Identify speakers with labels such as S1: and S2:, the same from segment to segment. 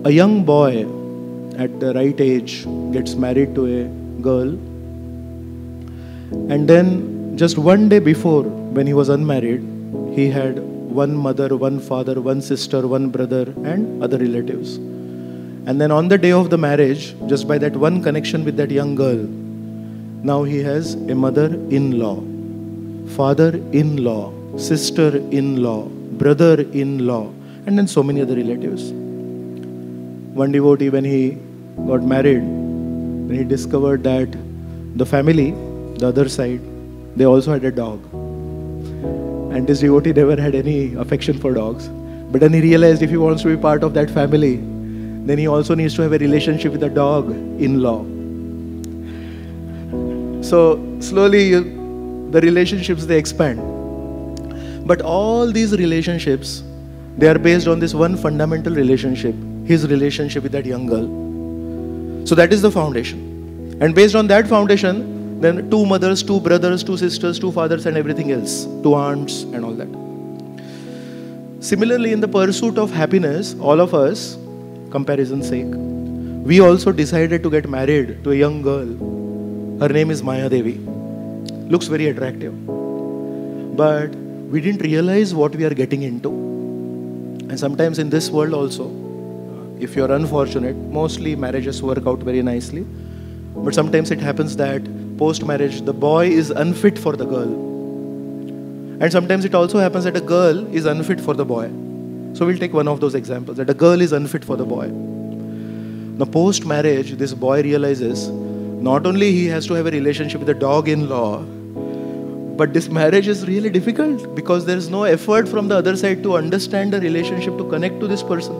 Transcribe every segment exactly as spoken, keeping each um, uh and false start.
S1: a young boy at the right age gets married to a girl, and then just one day before, when he was unmarried, he had one mother, one father, one sister, one brother, and other relatives. And then on the day of the marriage, just by that one connection with that young girl, now he has a mother-in-law, father-in-law, sister-in-law, brother-in-law, and then so many other relatives. One devotee, when he got married, when he discovered that the family, the other side, they also had a dog. And this devotee never had any affection for dogs. But then he realized if he wants to be part of that family, then he also needs to have a relationship with the dog-in-law. So slowly you, the relationships, they expand. But all these relationships, they are based on this one fundamental relationship, his relationship with that young girl. So that is the foundation. And based on that foundation, then two mothers, two brothers, two sisters, two fathers, and everything else, two aunts and all that. Similarly, in the pursuit of happiness, all of us, comparison's sake, we also decided to get married to a young girl. Her name is Maya Devi. Looks very attractive. But we didn't realize what we are getting into. And sometimes in this world also, if you're unfortunate, mostly marriages work out very nicely. But sometimes it happens that post-marriage, the boy is unfit for the girl. And sometimes it also happens that a girl is unfit for the boy. So we'll take one of those examples, that a girl is unfit for the boy. Now post-marriage, this boy realizes not only he has to have a relationship with the dog-in-law, but this marriage is really difficult because there is no effort from the other side to understand the relationship, to connect to this person.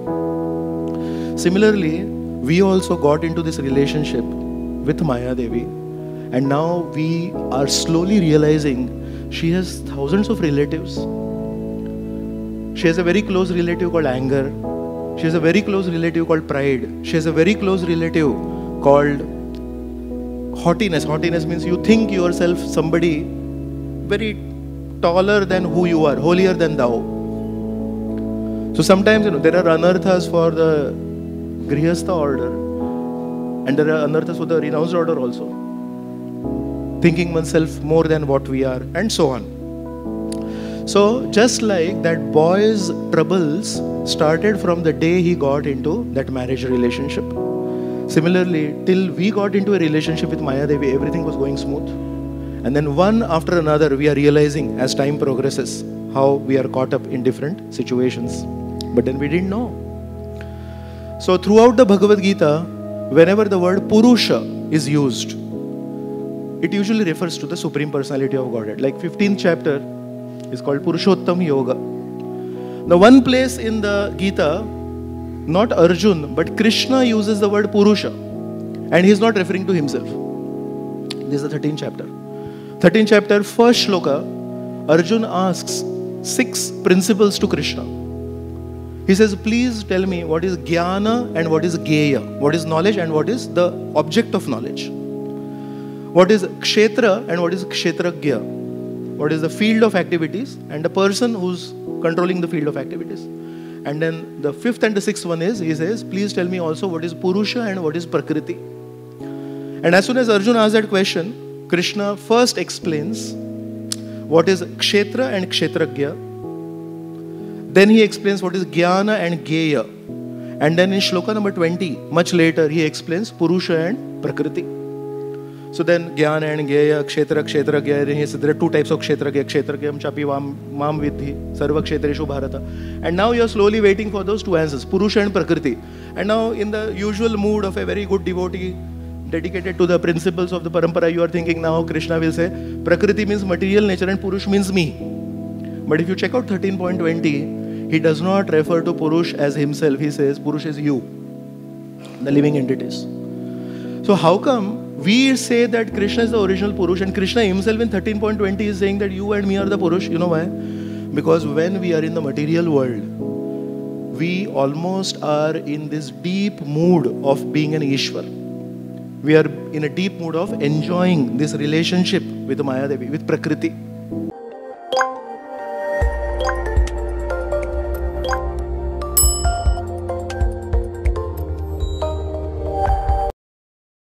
S1: Similarly, we also got into this relationship with Maya Devi, and now we are slowly realizing she has thousands of relatives. She has a very close relative called anger. She has a very close relative called pride. She has a very close relative called haughtiness. Haughtiness means you think yourself somebody very taller than who you are, holier than thou. So sometimes, you know, there are anarthas for the Grihastha order, and there are anarthas for the renounced order also. Thinking oneself more than what we are, and so on. So just like that boy's troubles started from the day he got into that marriage relationship. Similarly, till we got into a relationship with Maya Devi, everything was going smooth. And then one after another, we are realizing as time progresses how we are caught up in different situations. But then we didn't know. So throughout the Bhagavad Gita, whenever the word Purusha is used, it usually refers to the Supreme Personality of Godhead. Like fifteenth chapter is called Purushottam Yoga. Now one place in the Gita, not Arjun, but Krishna uses the word Purusha. And he is not referring to himself. This is the thirteenth chapter. thirteenth chapter, first shloka, Arjun asks six principles to Krishna. He says, please tell me what is Jnana and what is Geya. What is knowledge and what is the object of knowledge. What is Kshetra and what is Kshetragya. What is the field of activities and the person who's controlling the field of activities. And then the fifth and the sixth one is, he says, please tell me also what is Purusha and what is Prakriti. And as soon as Arjuna asks that question, Krishna first explains what is Kshetra and Kshetragya. Then he explains what is Jnana and Geya. And then in shloka number twenty, much later, he explains Purusha and Prakriti. So then Jnana and Geya, Kshetra, Kshetragya, then he says there are two types of Kshetragya, Kshetragyam chapi mam vidhi, sarva kshetreshu bharata. And now you are slowly waiting for those two answers, Purusha and Prakriti. And now in the usual mood of a very good devotee, dedicated to the principles of the parampara, you are thinking now Krishna will say, Prakriti means material nature and Purush means me. But if you check out thirteen point twenty, he does not refer to Purush as himself. He says Purush is you, the living entities. So how come we say that Krishna is the original Purush and Krishna himself in thirteen point twenty is saying that you and me are the Purush? You know why? Because when we are in the material world, we almost are in this deep mood of being an Ishwar. We are in a deep mood of enjoying this relationship with Maya Devi, with Prakriti.